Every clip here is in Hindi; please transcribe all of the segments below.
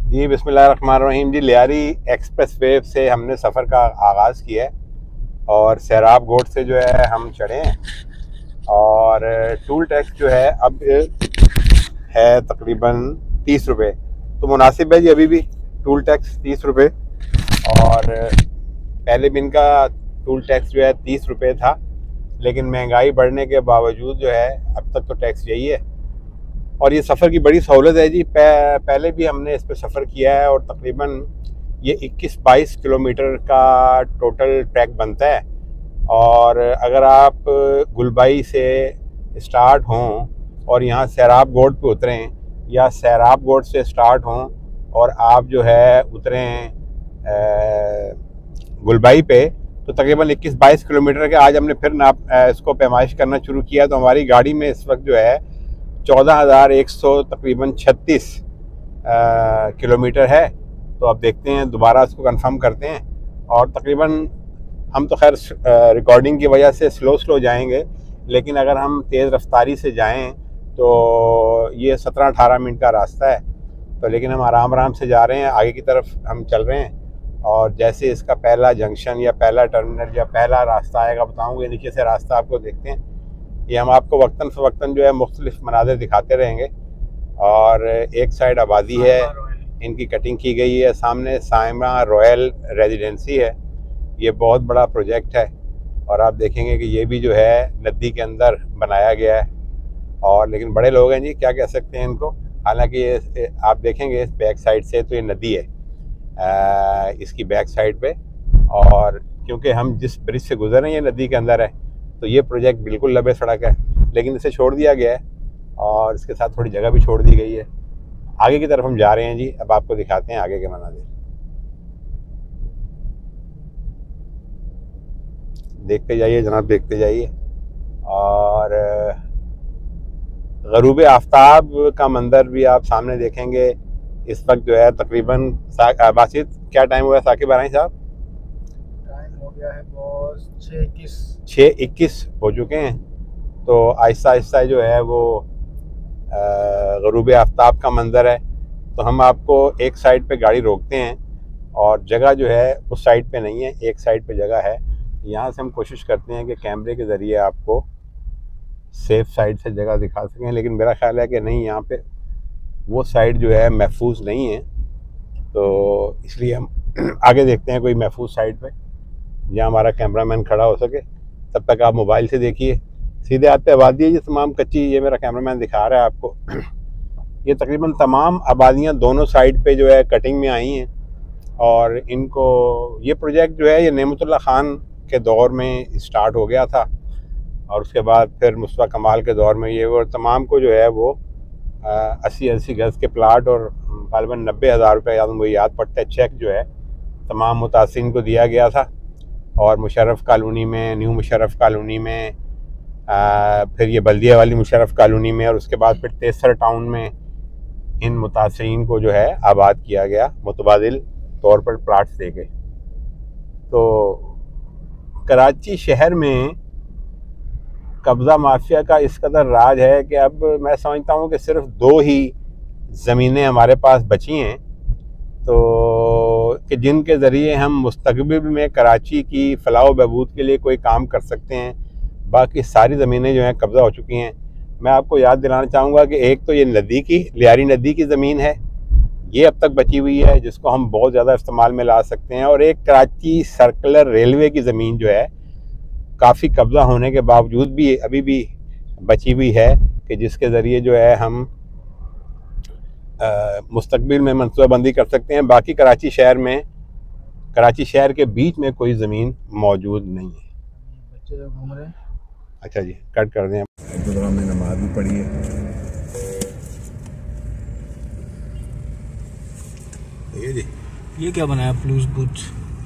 जी बिस्मिल्लाहिर्रहमानिर्रहीम। जी लियारी एक्सप्रेस वे से हमने सफ़र का आगाज़ किया है और सैराब गोट से जो है हम चढ़े हैं और टूल टैक्स जो है अब है तकरीबन 30 रुपये। तो मुनासिब है जी, अभी भी टूल टैक्स 30 रुपये और पहले दिन का टूल टैक्स जो है 30 रुपये था, लेकिन महंगाई बढ़ने के बावजूद जो है अब तक तो टैक्स यही है और ये सफ़र की बड़ी सहूलत है जी। पहले भी हमने इस पर सफ़र किया है और तकरीबन ये 21-22 किलोमीटर का टोटल ट्रैक बनता है। और अगर आप गुलबाई से स्टार्ट हों और यहाँ सैराब गोट पे उतरें या सैराब गोट से स्टार्ट हों और आप जो है उतरें गुलबाई पे, तो तकरीबन 21-22 किलोमीटर के आज हमने फिर इसको पैमाइश करना शुरू किया। तो हमारी गाड़ी में इस वक्त जो है 14,100 तकरीबन 36 किलोमीटर है। तो अब देखते हैं, दोबारा इसको कंफर्म करते हैं। और तकरीबन हम तो खैर रिकॉर्डिंग की वजह से स्लो जाएंगे, लेकिन अगर हम तेज़ रफ्तारी से जाएं तो ये 17-18 मिनट का रास्ता है। तो लेकिन हम आराम से जा रहे हैं, आगे की तरफ हम चल रहे हैं। और जैसे इसका पहला जंक्शन या पहला टर्मिनल या पहला रास्ता आएगा बताऊँगे। नीचे से रास्ता आपको देखते हैं, ये हम आपको वक्तन फ़वक्तन जो है मुख्तलिफ मनाज़िर दिखाते रहेंगे। और एक साइड आबादी है, इनकी कटिंग की गई है। सामने साइमा रॉयल रेजिडेंसी है, ये बहुत बड़ा प्रोजेक्ट है और आप देखेंगे कि ये भी जो है नदी के अंदर बनाया गया है। और लेकिन बड़े लोग हैं जी, क्या कह सकते हैं इनको। हालांकि ये आप देखेंगे इस बैक साइड से तो ये नदी है इसकी बैक साइड पे, और क्योंकि हम जिस ब्रिज से गुजर रहे हैं ये नदी के अंदर है, तो ये प्रोजेक्ट बिल्कुल लबे सड़क है, लेकिन इसे छोड़ दिया गया है और इसके साथ थोड़ी जगह भी छोड़ दी गई है। आगे की तरफ हम जा रहे हैं जी, अब आपको दिखाते हैं आगे के मनाज़िर। देखते जाइए जनाब, देखते जाइए। और ग़रूब आफ्ताब का मंजर भी आप सामने देखेंगे। इस वक्त जो है तकरीबन बासित क्या टाइम हुआ है साकिब आराई साहब? टाइम हो गया है बॉस 6:21 हो चुके हैं। तो आहिस्ता आहिस्ता जो है वो ग़रूब आफ्ताब का मंजर है। तो हम आपको एक साइड पे गाड़ी रोकते हैं और जगह जो है उस साइड पे नहीं है, एक साइड पे जगह है। यहाँ से हम कोशिश करते हैं कि कैमरे के ज़रिए आपको सेफ साइड से जगह दिखा सकें, लेकिन मेरा ख्याल है कि नहीं, यहाँ पे वो साइड जो है महफूज नहीं है। तो इसलिए हम आगे देखते हैं कोई महफूज साइड पे जहाँ हमारा कैमरामैन खड़ा हो सके। तब तक आप मोबाइल से देखिए। सीधे हाथ पे आबादी है जी, तमाम कच्ची, ये मेरा कैमरामैन दिखा रहा है आपको। ये तकरीबन तमाम आबादियाँ दोनों साइड पे जो है कटिंग में आई हैं और इनको ये प्रोजेक्ट जो है ये नेमतुल्लाह खान के दौर में स्टार्ट हो गया था और उसके बाद फिर मुस्तफ़ा कमाल के दौर में ये वो तमाम को जो है वो 80 गज़ के प्लाट और गालिबन 90,000 रुपये मुझे याद पड़ता है चेक जो है तमाम मुतासिरीन को दिया गया था। और मुशर्रफ कॉलोनी में, न्यू मुशर्रफ कॉलोनी में, फिर ये बल्दिया वाली मुशर्रफ कॉलोनी में, और उसके बाद फिर तेसर टाउन में इन मुतासिरीन को जो है आबाद किया गया मुतबादिल तौर पर प्लाट्स दे के। तो कराची शहर में कब्ज़ा माफिया का इस कदर राज है कि अब मैं समझता हूँ कि सिर्फ 2 ही ज़मीनें हमारे पास बची हैं, तो कि जिनके ज़रिए हम मुस्तक़बिल में कराची की फ़लाह बहबूद के लिए कोई काम कर सकते हैं। बाकी सारी ज़मीनें जो हैं कब्ज़ा हो चुकी हैं। मैं आपको याद दिलाना चाहूँगा कि एक तो ये नदी की, लियारी नदी की ज़मीन है, ये अब तक बची हुई है जिसको हम बहुत ज़्यादा इस्तेमाल में ला सकते हैं। और एक कराची सर्कुलर रेलवे की ज़मीन जो है काफ़ी कब्ज़ा होने के बावजूद भी अभी भी बची हुई है कि जिसके ज़रिए जो है हम मुस्तक़बिल में मनसूबाबंदी कर सकते हैं। बाकी कराची शहर के बीच में कोई ज़मीन मौजूद नहीं है। बच्चे घूम रहे हैं। अच्छा जी, कट कर दें। हमने नमाज भी पढ़ी है। ये क्या बनाया प्लूज कुछ?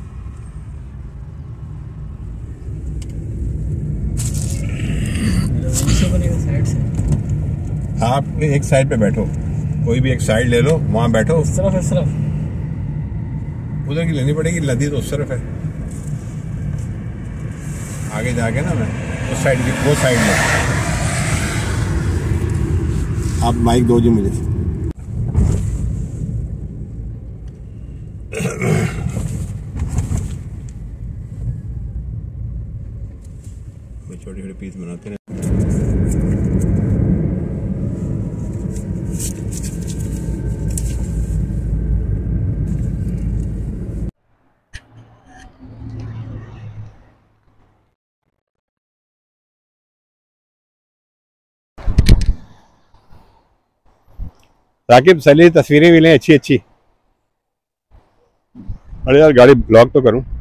साइड से आप एक साइड पे बैठो, कोई भी एक साइड ले लो, वहाँ बैठो। इस तरफ उधर की लेनी पड़ेगी, नदी तो उस तरफ है। आगे जाके ना मैं उस साइड की वो साइड ले। आप माइक दो जी मुझे। पीस बनाते हैं। साकिब चलिए तस्वीरें भी लें अच्छी अच्छी। अरे यार गाड़ी ब्लॉक तो करूं।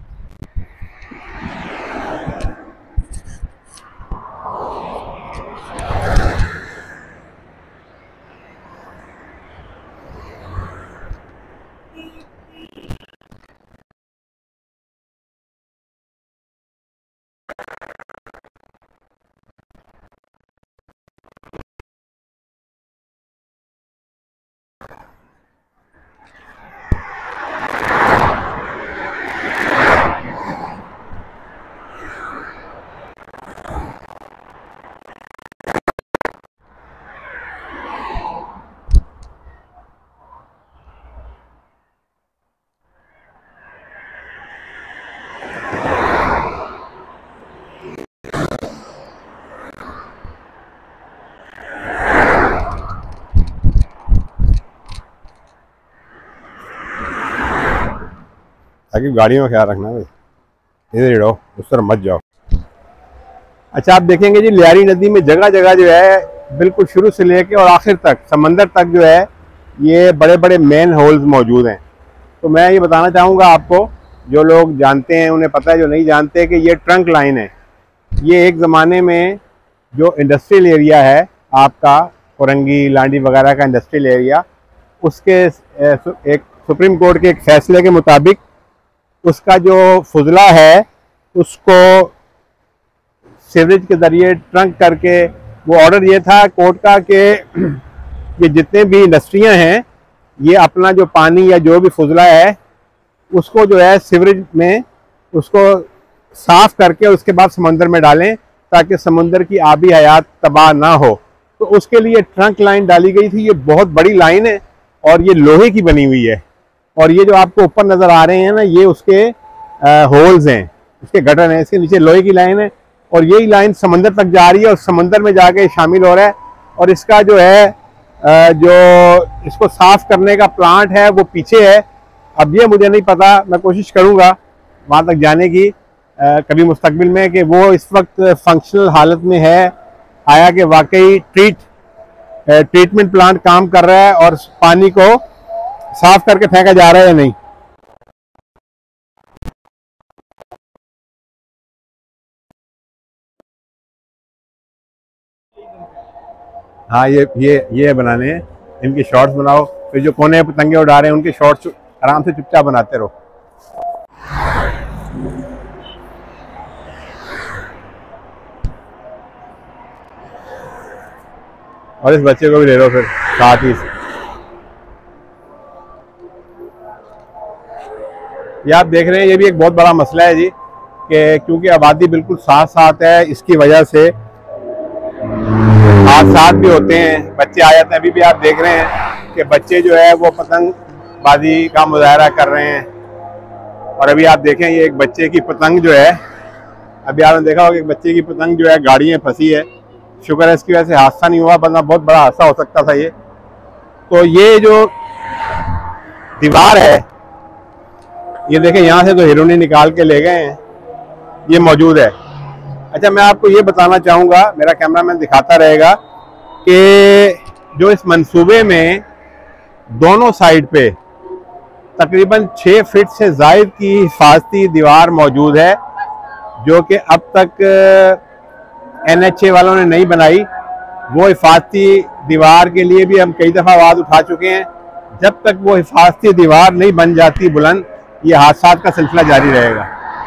ताकि गाड़ियों में ख्याल रखना भाई, इधर ही रहो, उस तरफ मत जाओ। अच्छा आप देखेंगे जी लियारी नदी में जगह जगह जो है बिल्कुल शुरू से लेके और आखिर तक समंदर तक जो है ये बड़े बड़े मेन होल्स मौजूद हैं। तो मैं ये बताना चाहूँगा आपको, जो लोग जानते हैं उन्हें पता है, जो नहीं जानते कि ये ट्रंक लाइन है। ये एक ज़माने में जो इंडस्ट्रियल एरिया है आपका कोरंगी लांडी वगैरह का इंडस्ट्रियल एरिया, उसके एक सुप्रीम कोर्ट के एक फैसले के मुताबिक उसका जो फुजला है उसको सीवरेज के ज़रिए ट्रंक करके, वो ऑर्डर ये था कोर्ट का कि ये जितने भी इंडस्ट्रियां हैं ये अपना जो पानी या जो भी फुजला है उसको जो है सीवरेज में उसको साफ़ करके उसके बाद समंदर में डालें ताकि समंदर की आबी हयात तबाह ना हो। तो उसके लिए ट्रंक लाइन डाली गई थी। ये बहुत बड़ी लाइन है और ये लोहे की बनी हुई है, और ये जो आपको ऊपर नज़र आ रहे हैं ना ये उसके होल्स हैं, उसके गटर हैं। इसके नीचे लोहे की लाइन है और यही लाइन समंदर तक जा रही है और समंदर में जाके शामिल हो रहा है। और इसका जो है जो इसको साफ़ करने का प्लांट है वो पीछे है। अब ये मुझे नहीं पता, मैं कोशिश करूँगा वहाँ तक जाने की कभी मुस्तकबिल में, कि वो इस वक्त फंक्शनल हालत में है आया कि वाकई ट्रीटमेंट प्लांट काम कर रहा है और पानी को साफ करके फेंका जा रहा है या नहीं। हाँ ये बनाने हैं, इनकी शॉर्ट्स बनाओ, फिर जो कोने पतंगे उड़ा रहे हैं उनके शॉर्ट्स आराम से चुपचाप बनाते रहो। और इस बच्चे को भी ले लो फिर साथ ही। ये आप देख रहे हैं, ये भी एक बहुत बड़ा मसला है जी, कि क्योंकि आबादी बिल्कुल साथ साथ है, इसकी वजह से हादसा भी होते हैं, बच्चे आ जाते हैं। अभी भी आप देख रहे हैं कि बच्चे जो है वो पतंगबाजी का मुजाहरा कर रहे हैं। और अभी आप देखें ये एक बच्चे की पतंग जो है, अभी आपने देखा होगा एक बच्चे की पतंग जो है गाड़ी में फंसी है। शुक्र है इसकी वजह से हादसा नहीं हुआ, वरना बहुत बड़ा हादसा हो सकता था ये। तो ये जो दीवार है, ये देखें यहाँ से तो हिरोनी निकाल के ले गए हैं, ये मौजूद है। अच्छा मैं आपको ये बताना चाहूँगा, मेरा कैमरामैन दिखाता रहेगा, कि जो इस मंसूबे में दोनों साइड पे तकरीबन 6 फीट से ज़ायद की हिफाजती दीवार मौजूद है, जो कि अब तक NHA वालों ने नहीं बनाई। वो हिफाजती दीवार के लिए भी हम कई दफ़ा आवाज़ उठा चुके हैं। जब तक वो हिफाजती दीवार नहीं बन जाती बुलंद, ये हादसा का सिलसिला जारी रहेगा।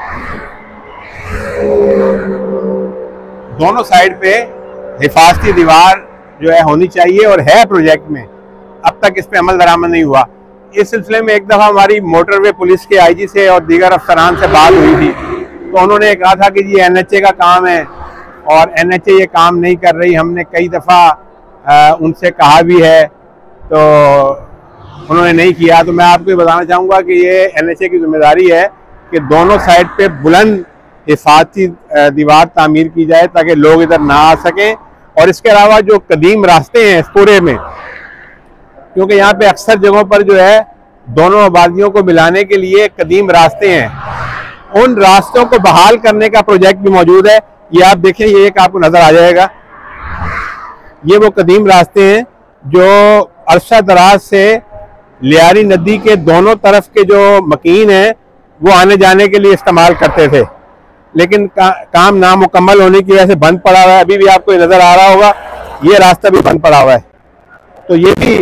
दोनों साइड पे हिफाजती दीवार जो है होनी चाहिए, और है प्रोजेक्ट में, अब तक इस पे अमल दरामद नहीं हुआ। इस सिलसिले में एक दफ़ा हमारी मोटरवे पुलिस के IG से और दीगर अफसरान से बात हुई थी, तो उन्होंने कहा था कि ये NHA का काम है और NHA ये काम नहीं कर रही। हमने कई दफ़ा उनसे कहा भी है तो उन्होंने नहीं किया। तो मैं आपको ये बताना चाहूँगा कि ये NHA की जिम्मेदारी है कि दोनों साइड पे बुलंद हिफाजती दीवार तामीर की जाए ताकि लोग इधर ना आ सकें। और इसके अलावा जो कदीम रास्ते हैं इस पूरे में, क्योंकि यहाँ पे अक्सर जगहों पर जो है दोनों आबादियों को मिलाने के लिए कदीम रास्ते हैं, उन रास्तों को बहाल करने का प्रोजेक्ट भी मौजूद है। ये आप देखें, ये एक आपको नजर आ जाएगा, ये वो कदीम रास्ते हैं जो अरसा दराज से लियारी नदी के दोनों तरफ के जो मकीन हैं वो आने जाने के लिए इस्तेमाल करते थे, लेकिन काम नामुकम्मल होने की वजह से बंद पड़ा हुआ है। अभी भी आपको नजर आ रहा होगा, ये रास्ता भी बंद पड़ा हुआ है। तो ये भी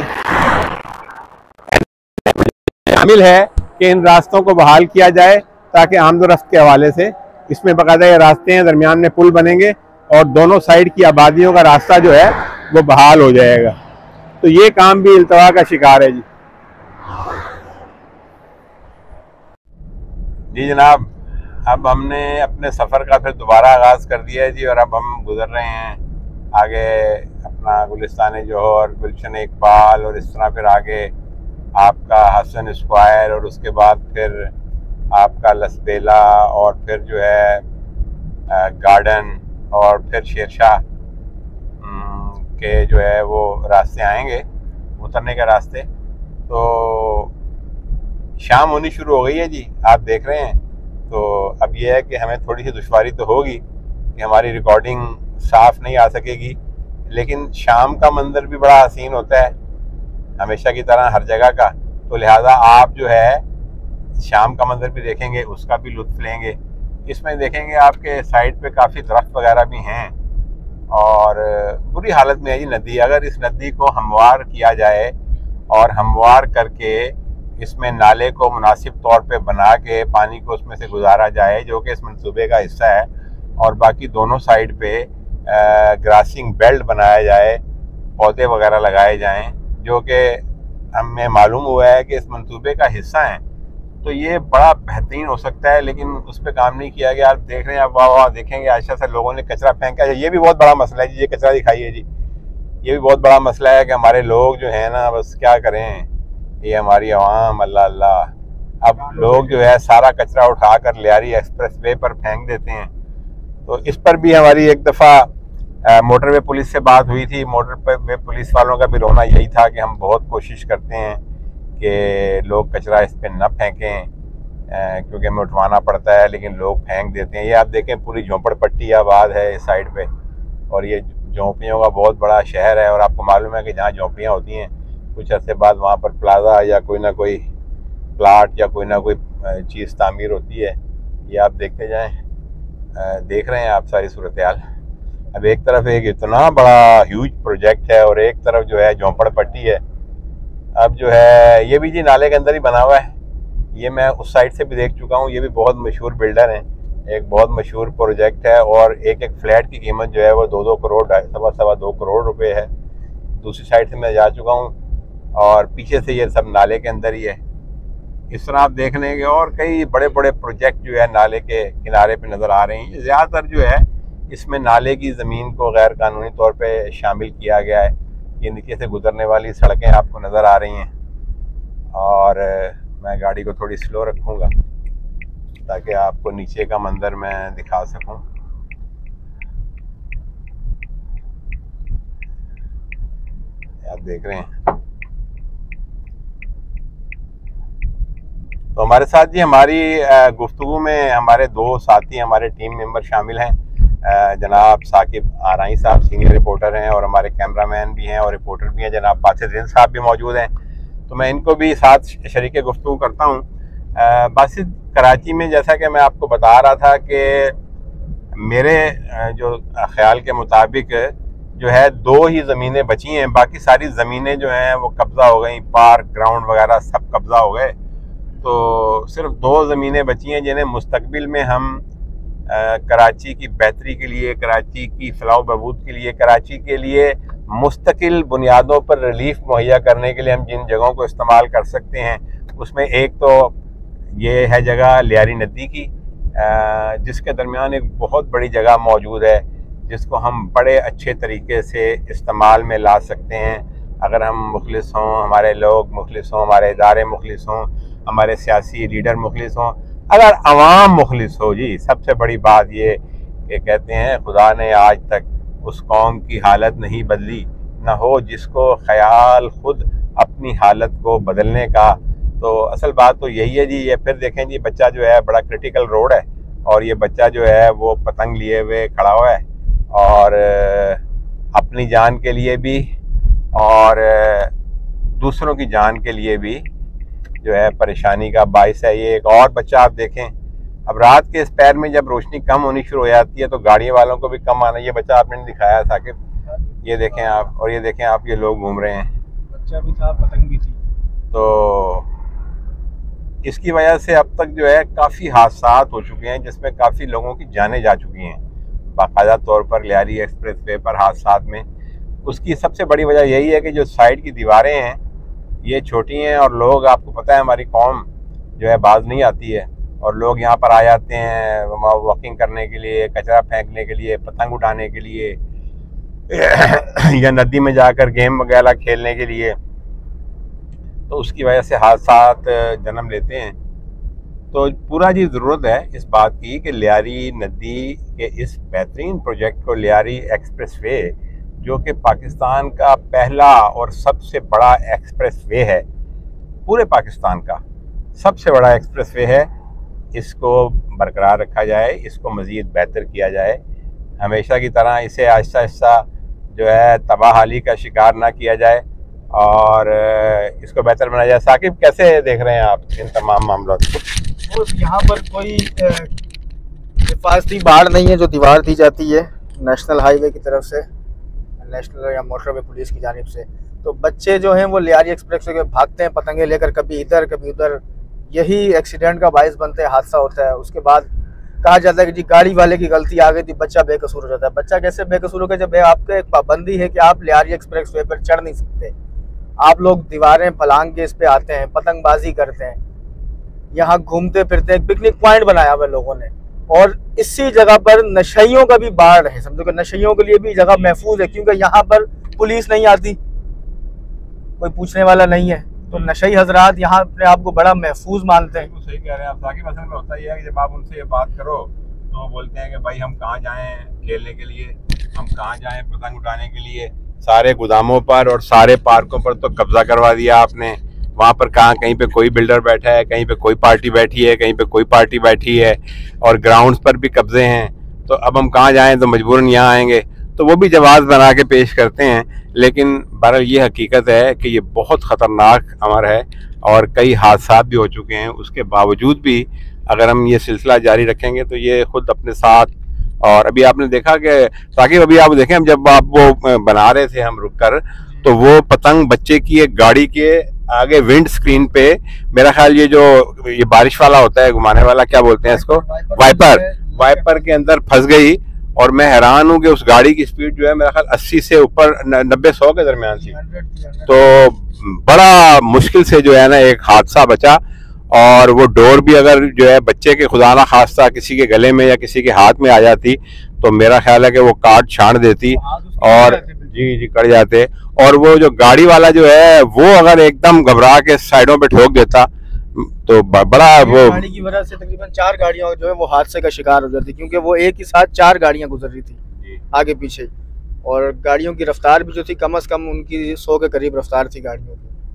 शामिल है कि इन रास्तों को बहाल किया जाए ताकि आमदोरफ्त के हवाले से इसमें बाकायदा ये रास्ते हैं, दरमियान में पुल बनेंगे और दोनों साइड की आबादियों का रास्ता जो है वो बहाल हो जाएगा। तो ये काम भी इल्तवा का शिकार है जी जनाब। अब हमने अपने सफ़र का फिर दोबारा आगाज़ कर दिया है जी, और अब हम गुजर रहे हैं आगे अपना गुलिस्तान जौहर, गुलशन इकबाल, और इस तरह फिर आगे आपका हसन स्क्वायर, और उसके बाद फिर आपका लसबेला, और फिर जो है गार्डन, और फिर शेरशाह के जो है वो रास्ते आएंगे, उतरने के रास्ते। तो शाम होनी शुरू हो गई है जी, आप देख रहे हैं। तो अब यह है कि हमें थोड़ी सी दुश्वारी तो होगी कि हमारी रिकॉर्डिंग साफ़ नहीं आ सकेगी, लेकिन शाम का मंजर भी बड़ा हसीन होता है हमेशा की तरह हर जगह का। तो लिहाजा आप जो है शाम का मंजर भी देखेंगे, उसका भी लुत्फ़ लेंगे। इसमें देखेंगे आपके साइड पे काफ़ी दरख्त वगैरह भी हैं, और बुरी हालत में है जी नदी। अगर इस नदी को हमवार किया जाए और हमवार करके इसमें नाले को मुनासिब तौर पे बना के पानी को उसमें से गुजारा जाए, जो कि इस मंसूबे का हिस्सा है, और बाकी दोनों साइड पे ग्रासिंग बेल्ट बनाया जाए, पौधे वगैरह लगाए जाएं, जो कि हमें मालूम हुआ है कि इस मंसूबे का हिस्सा हैं, तो ये बड़ा बेहतरीन हो सकता है। लेकिन उस पर काम नहीं किया गया। आप देख रहे हैं, आप वाह देखेंगे आशा से लोगों ने कचरा फेंका है। ये भी बहुत बड़ा मसला है जी, ये कचरा दिखाइए जी, ये भी बहुत बड़ा मसला है कि हमारे लोग जो है ना, बस क्या करें, ये हमारी आवाम, अल्लाह अल्लाह। अब लोग जो है सारा कचरा उठाकर लियारी एक्सप्रेस वे पर फेंक देते हैं। तो इस पर भी हमारी एक दफ़ा मोटरवे पुलिस से बात हुई थी। मोटरवे पुलिस वालों का भी रोना यही था कि हम बहुत कोशिश करते हैं कि लोग कचरा इस पर न फेंकें, क्योंकि हमें उठवाना पड़ता है, लेकिन लोग फेंक देते हैं। ये आप देखें, पूरी झोंपड़पट्टी आबाद है इस साइड पे, और ये झोंपड़ियों का बहुत बड़ा शहर है। और आपको मालूम है कि जहाँ झोंपड़ियाँ होती हैं, कुछ अर्से बाद वहाँ पर प्लाजा या कोई ना कोई प्लाट या कोई ना कोई चीज़ तामीर होती है। ये आप देखते जाएं, देख रहे हैं आप सारी सूरत हाल। अब एक तरफ एक इतना बड़ा ह्यूज प्रोजेक्ट है और एक तरफ जो है झोंपड़पट्टी है। अब जो है ये भी जी नाले के अंदर ही बना हुआ है। ये मैं उस साइड से भी देख चुका हूँ। ये भी बहुत मशहूर बिल्डर हैं, एक बहुत मशहूर प्रोजेक्ट है, और एक एक फ्लैट की कीमत जो है वो 2-2 करोड़, सवा 2 करोड़ रुपए है। दूसरी साइड से मैं जा चुका हूँ, और पीछे से ये सब नाले के अंदर ही है। इस तरह आप देख लेंगे, और कई बड़े बड़े प्रोजेक्ट जो है नाले के किनारे पे नज़र आ रहे हैं। ज़्यादातर जो है इसमें नाले की ज़मीन को गैर कानूनी तौर पे शामिल किया गया है। ये नीचे से गुजरने वाली सड़कें आपको नज़र आ रही हैं, और मैं गाड़ी को थोड़ी स्लो रखूँगा ताकि आपको नीचे का मंजर मैं दिखा सकूँ। आप देख रहे हैं। तो हमारे साथ जी हमारी गुफ्तगू में हमारे 2 साथी, हमारे टीम मेंबर शामिल हैं। जनाब साकिब आराई साहब सीनियर रिपोर्टर हैं, और हमारे कैमरामैन भी हैं और रिपोर्टर भी हैं, जनाब बासित रिंद साहब भी मौजूद हैं। तो मैं इनको भी साथ शरीक गुफ्तगू करता हूँ। बासित, कराची में जैसा कि मैं आपको बता रहा था कि मेरे जो ख्याल के मुताबिक जो है 2 ही ज़मीनें बची हैं, बाकी सारी ज़मीनें जो हैं वो कब्ज़ा हो गई, पार्क ग्राउंड वगैरह सब कब्ज़ा हो गए। तो सिर्फ 2 ज़मीनें बची हैं जिन्हें मुस्तकबिल में हम कराची की बेहतरी के लिए, कराची की फलाह बहबूद के लिए, कराची के लिए मुस्तकिल बुनियादों पर रिलीफ मुहैया करने के लिए हम जिन जगहों को इस्तेमाल कर सकते हैं, उसमें एक तो ये है जगह लियारी नदी की, जिसके दरमियान एक बहुत बड़ी जगह मौजूद है जिसको हम बड़े अच्छे तरीके से इस्तेमाल में ला सकते हैं। अगर हम मुखलिस हों, हमारे लोग मुखलिस हों, हमारे इदारे मुखलिस हों, हमारे सियासी लीडर मुखलिस हों, अगर अवाम मुखलिस हो जी, सबसे बड़ी बात ये कि कहते हैं खुदा ने आज तक उस कौम की हालत नहीं बदली, न हो जिसको ख्याल खुद अपनी हालत को बदलने का। तो असल बात तो यही है जी। ये फिर देखें जी, बच्चा जो है बड़ा क्रिटिकल रोड है और ये बच्चा जो है वो पतंग लिए हुए खड़ा हुआ है और अपनी जान के लिए भी और दूसरों की जान के लिए भी जो है परेशानी का बायस है। ये एक और बच्चा आप देखें, अब रात के इस पैर में जब रोशनी कम होनी शुरू हो जाती है तो गाड़ी वालों को भी कम आना। ये बच्चा आपने दिखाया साकिब, ये देखें आप, और ये देखें आप, ये लोग घूम रहे हैं, बच्चा भी था, पतंग भी थी। तो इसकी वजह से अब तक जो है काफ़ी हादसा हो चुके हैं जिसमें काफ़ी लोगों की जानें जा चुकी हैं बाकायदा तौर पर लियारी एक्सप्रेस वे पर हादसा में। उसकी सबसे बड़ी वजह यही है कि जो साइड की दीवारें हैं ये छोटी हैं और लोग, आपको पता है हमारी कौम जो है बाज नहीं आती है और लोग यहाँ पर आ जाते हैं वॉकिंग करने के लिए, कचरा फेंकने के लिए, पतंग उठाने के लिए या नदी में जाकर गेम वगैरह खेलने के लिए, तो उसकी वजह से हादसा जन्म लेते हैं। तो पूरा जी ज़रूरत है इस बात की कि लियारी नदी के इस बेहतरीन प्रोजेक्ट को, लियारी एक्सप्रेस वे, जो कि पाकिस्तान का पहला और सबसे बड़ा एक्सप्रेस वे है, पूरे पाकिस्तान का सबसे बड़ा एक्सप्रेस वे है, इसको बरकरार रखा जाए, इसको मज़ीद बेहतर किया जाए। हमेशा की तरह इसे आहिस्ता आहिस्ता जो है तबाहाली का शिकार ना किया जाए और इसको बेहतर बनाया जाए। साकिब, कैसे देख रहे हैं आप इन तमाम मामलों को? यहाँ पर कोई हिफाजती बाड़ नहीं है जो दीवार दी जाती है नेशनल हाईवे की तरफ से, नेशनल या मोटरवे पुलिस की जानिब से। तो बच्चे जो हैं वो लियारी एक्सप्रेस वे भागते हैं पतंगे लेकर, कभी इधर कभी उधर, यही एक्सीडेंट का बायस बनते हैं, हादसा होता है। उसके बाद कहा जाता है कि जी गाड़ी वाले की गलती आ गई थी, बच्चा बेकसूर हो जाता है। बच्चा कैसे बेकसूर हो गया जब आपके एक पाबंदी है कि आप लियारी एक्सप्रेस वे पर चढ़ नहीं सकते। आप लोग दीवारें फलांग के इस पे आते हैं, पतंगबाजी करते हैं, यहाँ घूमते फिरते हैं। पिकनिक पॉइंट बनाया हुआ लोगों ने और इसी जगह पर नशइयों का भी बाढ़ है। समझो कि नशइयों के लिए भी जगह महफूज है क्योंकि यहाँ पर पुलिस नहीं आती, कोई पूछने वाला नहीं है। तो नशई हजरात यहाँ अपने आप को बड़ा महफूज मानते हैं। सही कह रहे हैं आप साकिब। असल में होता यह है कि जब आप उनसे ये बात करो तो वो बोलते हैं कि भाई हम कहाँ जाएं खेलने के लिए, हम कहाँ जाएं पतंग उठाने के लिए। सारे गोदामों पर और सारे पार्कों पर तो कब्जा करवा दिया आपने। वहाँ पर कहाँ कहीं पे कोई बिल्डर बैठा है, कहीं पे कोई पार्टी बैठी है, कहीं पे कोई पार्टी बैठी है और ग्राउंड्स पर भी कब्जे हैं। तो अब हम कहाँ जाएं, तो मजबूरन यहाँ आएंगे। तो वो भी जवाब बना के पेश करते हैं, लेकिन बहरहाल ये हकीकत है कि ये बहुत ख़तरनाक अमर है और कई हादसा भी हो चुके हैं। उसके बावजूद भी अगर हम ये सिलसिला जारी रखेंगे तो ये खुद अपने साथ, और अभी आपने देखा कि साकिब, अभी आप देखें जब आप वो बना रहे थे हम रुक कर, तो वो पतंग बच्चे की एक गाड़ी के आगे विंड स्क्रीन पे, मेरा ख्याल ये बारिश वाला होता है घुमाने वाला, क्या बोलते हैं इसको, वाइपर के अंदर फंस गई। और मैं हैरान हूँ कि उस गाड़ी की स्पीड जो है मेरा ख्याल 80 से ऊपर 90-100 के दरमियान थी। तो बड़ा मुश्किल से जो है ना एक हादसा बचा। और वो डोर भी अगर जो है बच्चे के खुदा ना खास्ता किसी के गले में या किसी के हाथ में आ जाती तो मेरा ख्याल है कि वो काट छाड़ देती और जी कट जाते। और वो जो गाड़ी वाला जो है वो अगर एकदम घबरा के साइडों पे ठोक देता तो बड़ा वो गाड़ी की वजह से तकरीबन 4 गाड़ियां जो है वो हादसे का शिकार हो जाती, क्योंकि वो एक ही साथ 4 गाड़ियां गुजर रही थी आगे पीछे, और गाड़ियों की रफ्तार भी जो थी कम से कम उनकी 100 के करीब रफ्तार थी गाड़ियों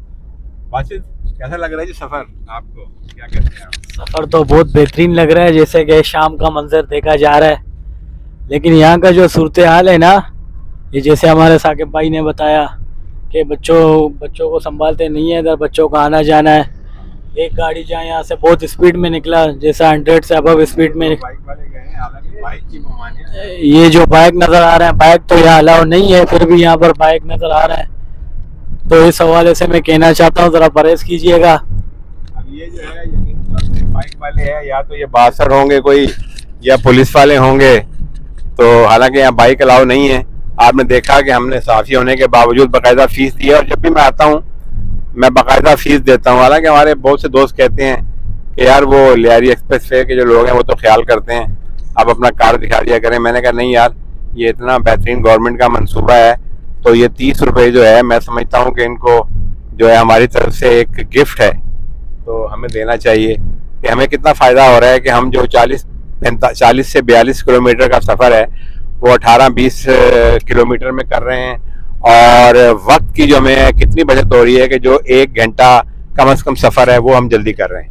की। कैसा लग रहा है जी सफर आपको, क्या कहते हैं आप? सफर तो बहुत बेहतरीन लग रहा है, जैसे कि शाम का मंजर देखा जा रहा है। लेकिन यहाँ का जो सूरत हाल है ना, ये जैसे हमारे साकिब भाई ने बताया कि बच्चों को संभालते नहीं है, इधर बच्चों का आना जाना है। एक गाड़ी जहाँ यहाँ से बहुत स्पीड में निकला, जैसा 100 से अबव स्पीड में, बाइक वाले गए, हालांकि बाइक की बेईमानी है। ये जो बाइक नजर आ रहे हैं, बाइक तो यहाँ अलाउ नहीं है, फिर भी यहाँ पर बाइक नजर आ रहा है। तो इस हवाले से मैं कहना चाहता हूँ जरा परहेज कीजिएगा। अब ये जो है बाइक वाले हैं, या तो ये बासर होंगे कोई या पुलिस वाले होंगे, तो हालांकि यहाँ बाइक अलाउ नहीं है। आपने देखा कि हमने साफी होने के बावजूद बाकायदा फीस दी है, और जब भी मैं आता हूँ मैं बाकायदा फीस देता हूँ। हालांकि हमारे बहुत से दोस्त कहते हैं कि यार वो लियारी एक्सप्रेस वे के जो लोग हैं वो तो ख्याल करते हैं, आप अपना कार्ड दिखा दिया करें। मैंने कहा नहीं यार, ये इतना बेहतरीन गवर्नमेंट का मंसूबा है, तो ये 30 रुपये जो है मैं समझता हूँ कि इनको जो है हमारी तरफ से एक गिफ्ट है, तो हमें देना चाहिए। कि हमें कितना फ़ायदा हो रहा है कि हम जो 40 से 42 किलोमीटर का सफ़र है वो 18-20 किलोमीटर में कर रहे हैं, और वक्त की जो हमें कितनी बचत हो रही है कि जो 1 घंटा कम से कम सफ़र है वो हम जल्दी कर रहे हैं।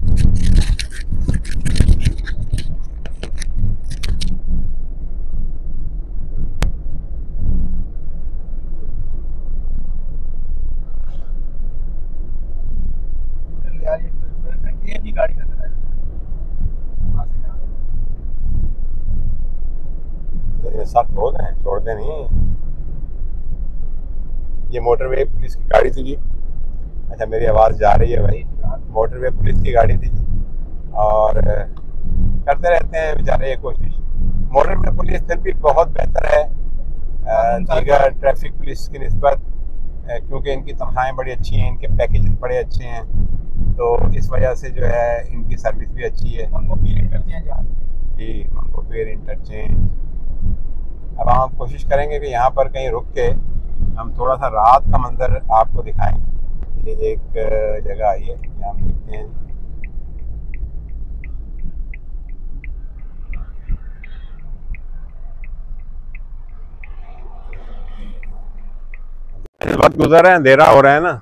गाड़ी सख्त हो गए, छोड़ते नहीं। ये मोटरवे पुलिस की गाड़ी थी जी। अच्छा, मेरी आवाज़ जा रही है भाई। मोटरवे पुलिस की गाड़ी थी जी, और करते रहते हैं बेचारे ये कोशिश। मोटरवे पुलिस फिर भी बहुत बेहतर है दीगर ट्रैफिक पुलिस की निस्बत, क्योंकि इनकी तनख्वाहें बड़ी अच्छी हैं, इनके पैकेज बड़े अच्छे हैं, तो इस वजह से जो है इनकी सर्विस भी अच्छी है। जी, मंगोपीर इंटरचेंज। अब हम कोशिश करेंगे कि यहाँ पर कहीं रुक के हम थोड़ा सा रात का मंजर आपको दिखाएं। ये एक जगह आई है, यहाँ हम देखते हैं। वक्त गुजर रहा है, अंधेरा हो रहा है ना।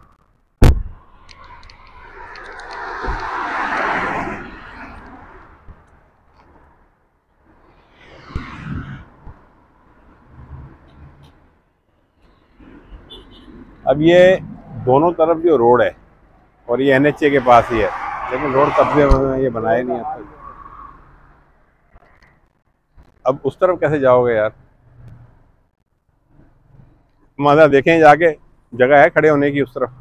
अब ये दोनों तरफ जो रोड है, और ये NHA के पास ही है, लेकिन रोड कब्जे में ये बनाए नहीं अब तक। अब उस तरफ कैसे जाओगे यार? मजा देखें जाके, जगह है खड़े होने की उस तरफ।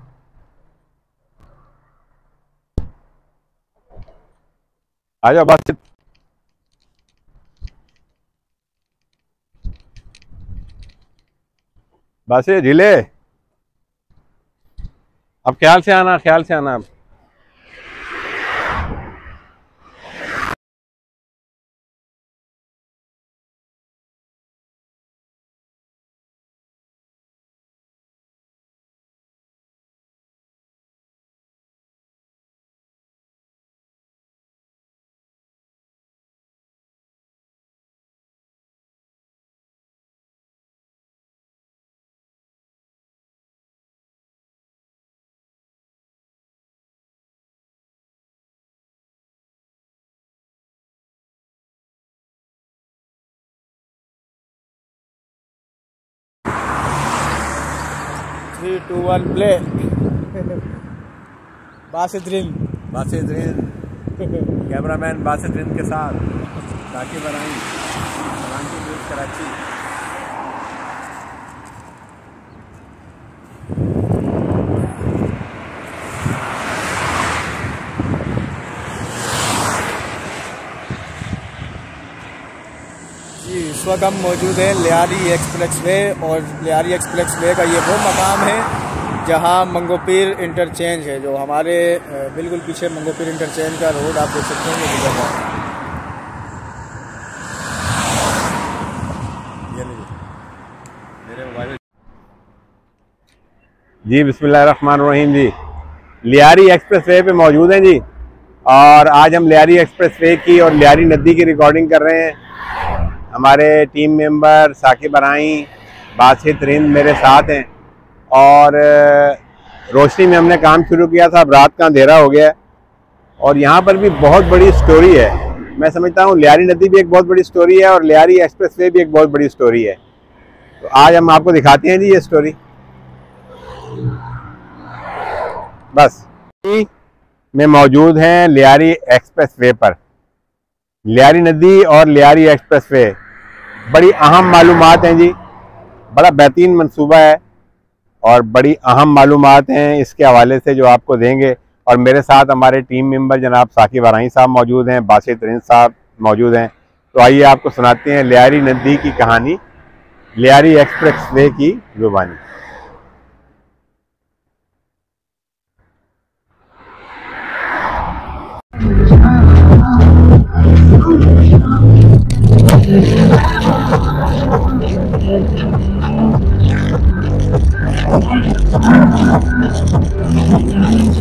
आ जाओ बासित। बासित ढीले, अब ख्याल से आना, ख्याल से आना। अब थ्री टू वन प्ले। बासिद्रीन कैमरामैन बासिद्रीन के साथ साकिब बराई, कराची। जी, इस वक्त हम मौजूद हैं लियारी एक्सप्रेसवे, और लियारी एक्सप्रेसवे का ये वो मकाम है जहां मंगोपीर इंटरचेंज है, जो हमारे बिल्कुल पीछे मंगोपीर इंटरचेंज का रोड आप देख सकते हैं गुजर रहा है। जी, बिस्मिल्लाहिर्रहमानिर्रहीम। जी, लियारी एक्सप्रेसवे पे मौजूद हैं जी, और आज हम लियारी एक्सप्रेसवे की और लियारी नदी की रिकॉर्डिंग कर रहे हैं। हमारे टीम मेंबर साकिब बराई, बासित रिंद मेरे साथ हैं, और रोशनी में हमने काम शुरू किया था। अब रात का अंधेरा हो गया है, और यहाँ पर भी बहुत बड़ी स्टोरी है। मैं समझता हूँ लियारी नदी भी एक बहुत बड़ी स्टोरी है, और लियारी एक्सप्रेसवे भी एक बहुत बड़ी स्टोरी है। तो आज हम आपको दिखाते हैं जी ये स्टोरी। बस में मौजूद हैं लियारी एक्सप्रेसवे पर। लियारी नदी और लियारी एक्सप्रेसवे बड़ी अहम मालूमात हैं जी, बड़ा बेहतरीन मंसूबा है, और बड़ी अहम मालूमात हैं इसके हवाले से जो आपको देंगे। और मेरे साथ हमारे टीम मेंबर जनाब साकिब बराई साहब मौजूद हैं, बासित रिंद साहब मौजूद हैं। तो आइए आपको सुनाते हैं लियारी नदी की कहानी, लियारी एक्सप्रेसवे की जुबानी।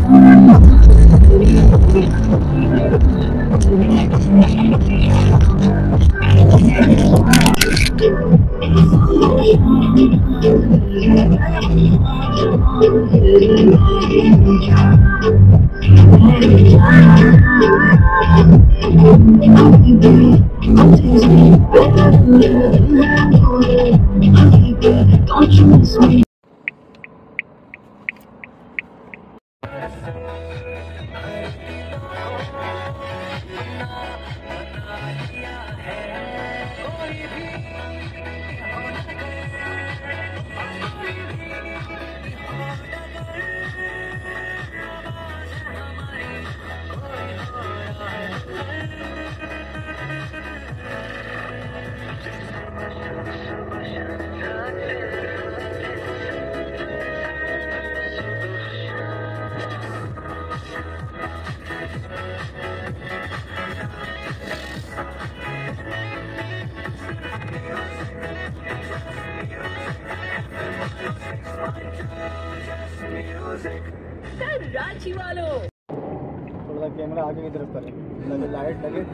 रांची वालों, थोड़ा सा कैमरा आगे की तरफ करें, लगे लाइट लगे।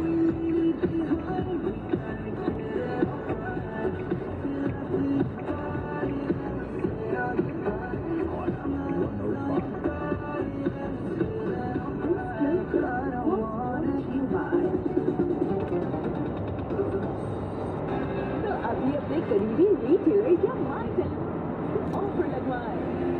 तो अभी अपने करीबी रिटेलर या माय ऑफर लगवाएं।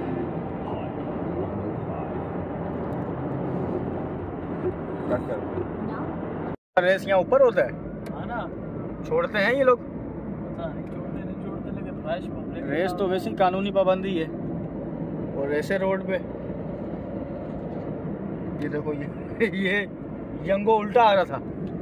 रेस यहाँ ऊपर होता है हाँ ना, छोड़ते हैं ये लोग। पता नहीं छोड़ते लेकिन रश पब्लिक रेस तो वैसी कानूनी पाबंदी है और ऐसे रोड पे ये देखो ये यंगो उल्टा आ रहा था।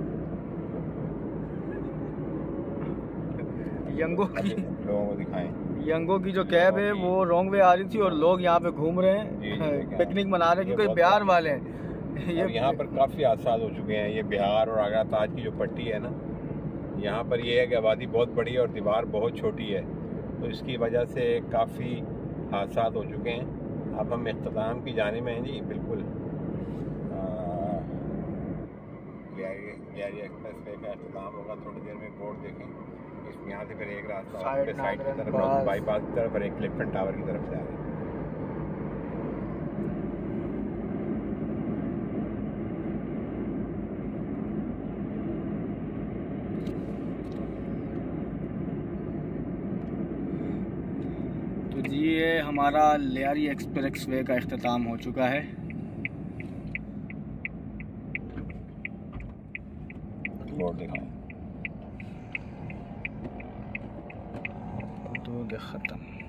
यंगो की लोगों को दिखाएं। यंगो की जो कैब है वो रॉन्ग वे आ रही थी और लोग यहाँ पे घूम रहे हैं, पिकनिक मना रहे हैं क्योंकि बिहार वाले हैं। ये यहाँ पर काफ़ी हादसा हो चुके हैं। ये बिहार और आगरा ताज की जो पट्टी है ना, यहाँ पर ये है कि आबादी बहुत बड़ी है और दीवार बहुत छोटी है, तो इसकी वजह से काफ़ी हादसा हो चुके हैं। अब हम इख्तिताम की जानिब में हैं जी, बिल्कुल लियारी एक्सप्रेस वे का इख्तिताम होगा थोड़ी देर में। बोर्ड देखें, इस यहाँ से फिर एक रास्ता साइड की तरफ, बाईपास की तरफ और एक क्लिफ्टन टावर की तरफ जा रहे हैं। तो जी ये हमारा लियारी एक्सप्रेस वे का इख्तिताम हो चुका है। बोर्ड दिखाएं। तो ख़त्म।